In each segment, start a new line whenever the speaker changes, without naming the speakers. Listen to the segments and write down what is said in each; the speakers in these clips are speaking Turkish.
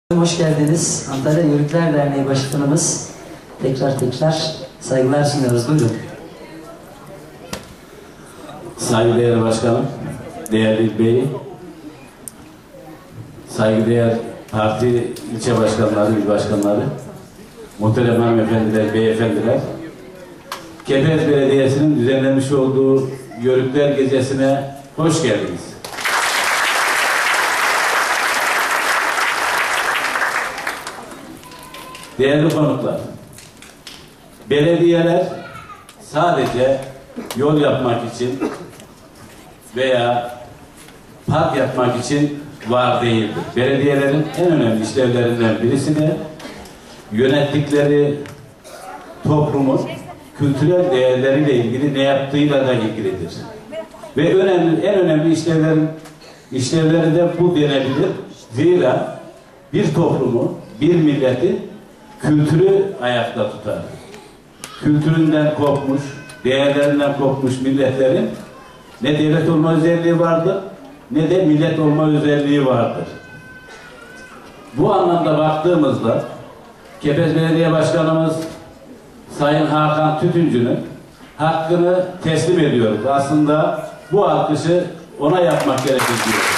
Hoş geldiniz. Antalya Yörükler Derneği Başkanımız. Tekrar saygılar sunuyoruz. Buyurun.
Saygıdeğer Başkanım, değerli Bey, saygıdeğer parti ilçe başkanları, il başkanları, muhterem hanımefendiler, beyefendiler, Kepez Belediyesi'nin düzenlemiş olduğu Yörükler Gecesi'ne hoş geldiniz. Değerli konuklar, belediyeler sadece yol yapmak için veya park yapmak için var değildir. Belediyelerin en önemli işlevlerinden birisi de yönettikleri toplumun kültürel değerleriyle ilgili ne yaptığıyla da ilgilidir. Ve en önemli işlevleri de bu denebilir. Zira bir toplumu, bir milleti kültürü ayakta tutar. Kültüründen kopmuş, değerlerinden kopmuş milletlerin ne devlet olma özelliği vardır, ne de millet olma özelliği vardır. Bu anlamda baktığımızda Kepez Belediye Başkanımız Sayın Hakan Tütüncü'nün hakkını teslim ediyoruz. Aslında bu alkışı ona yapmak gerekir diyoruz.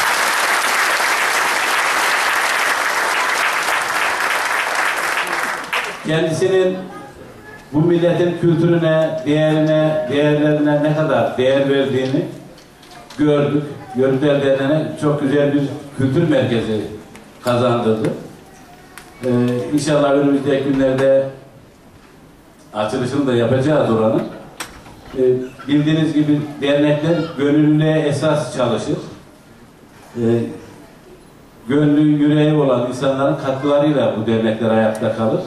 Kendisinin bu milletin kültürüne, değerlerine ne kadar değer verdiğini gördük. Yörükler Derneği'ne çok güzel bir kültür merkezi kazandırdı. İnşallah önümüzdeki günlerde açılışını da yapacağız oranın. Bildiğiniz gibi dernekler gönüllülüğe esas çalışır. Gönlü yüreği olan insanların katkılarıyla bu dernekler ayakta kalır.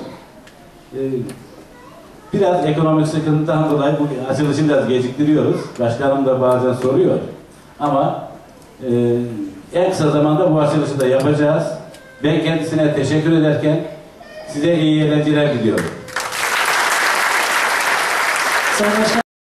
Biraz ekonomik sıkıntıdan dolayı bu açılışı biraz geciktiriyoruz. Başkanım da bazen soruyor. Ama en kısa zamanda bu açılışı da yapacağız. Ben kendisine teşekkür ederken size iyi eğlenceler diliyorum.
Sayın Başkan,